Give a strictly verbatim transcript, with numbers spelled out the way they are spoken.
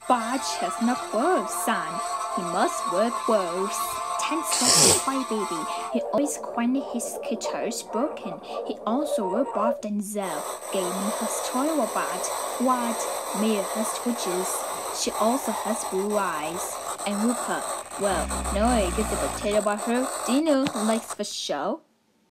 Bart has no clothes, son. He must wear clothes. Ten second toy baby. He always when his guitar's broken. He also will Bob Denzel. Gaming has toy robot. What? Mia has twitches. She also has blue eyes. And Rupa, well, no egg is a potato about her. Do you know who likes the show?